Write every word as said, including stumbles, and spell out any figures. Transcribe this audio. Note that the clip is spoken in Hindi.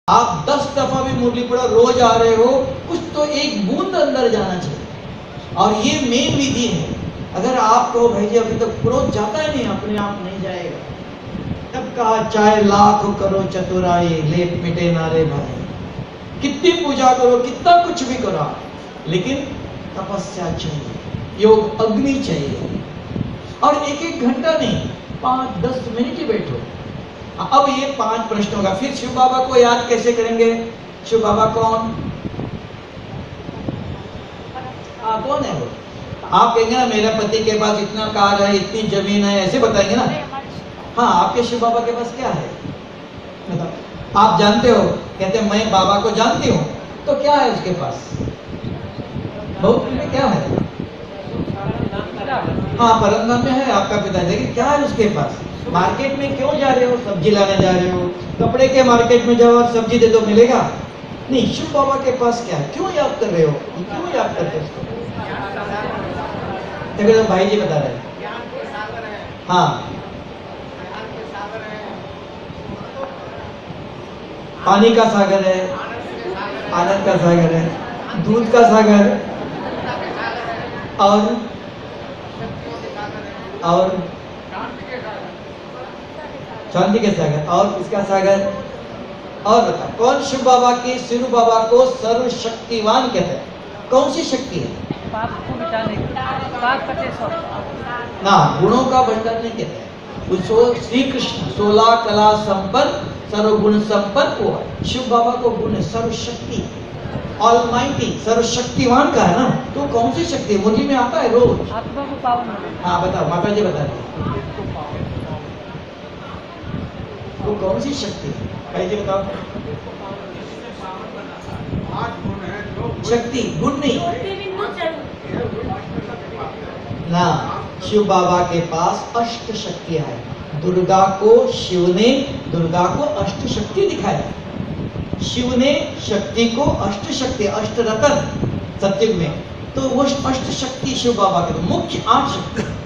आप दस दफा भी मुरली पढ़ो, रोज आ रहे हो, कुछ तो एक बूंद अंदर जाना चाहिए। और ये मेन विधि है। अगर आप कहो भाई जी अभी तक क्रोध जाता ही नहीं, अपने आप नहीं जाएगा। तब कहा चाहे लाख करो चतुराई, लेप मिटे नारे भाई। कितनी पूजा करो, कितना कुछ भी करो, लेकिन तपस्या चाहिए, योग अग्नि चाहिए। और एक एक घंटा नहीं, पांच दस मिनट ही बैठो। अब ये पांच प्रश्नों का फिर शिव बाबा को याद कैसे करेंगे? शिव बाबा कौन? आ, कौन है वो? आप कहेंगे ना मेरे पति के पास इतना कार है, इतनी जमीन है, ऐसे बताएंगे ना। हाँ, आपके शिव बाबा के पास क्या है बताओ? आप जानते हो, कहते हैं मैं बाबा को जानती हूँ, तो क्या है उसके पास? बहुत में क्या है? हाँ, परमधाम में है आपका पिता, लेकिन क्या है उसके पास? मार्केट में क्यों जा रहे हो? सब्जी लाने जा रहे हो, कपड़े के मार्केट में जाओ और सब्जी दे दो, मिलेगा? नहीं। शिव बाबा के पास क्या है? क्यों याद कर रहे हो? क्यों याद करते हो? देखो तो भाई जी बता रहे हैं। हाँ, पानी का सागर है, आनंद का सागर है, दूध का सागर, और और शांति के सागर, और इसका सागर। और बता, कौन शिव बाबा की शिव बाबा को सर्वशक्तिवान कहते हैं? कौन सी शक्ति है? पाप को मिटाने की, पाप कटे सब ना, गुणों का भंडार नहीं कहते हैं उसको। श्री कृष्ण सोलह कला संपन्न सर्वगुण संपन्न वो है। शिव बाबा को गुण है सर्वशक्ति, ऑलमाइटी, सर्वशक्तिवान का है ना। तो कौन सी शक्ति है? मुरली में आता है रोज। आत्मा को पावन। हाँ बताओ, माता जी बता रही वो कौन सी शक्ति है? भाई जी बताओ। शक्ति, गुण नहीं ना। शिव बाबा के पास अष्ट शक्तियां हैं। दुर्गा को शिव ने दुर्गा को अष्ट शक्ति दिखाया। शिव ने शक्ति को अष्ट शक्ति, अष्ट रतन सत्युग में, तो वो अष्ट शक्ति शिव बाबा के मुख्य आठ शक्ति।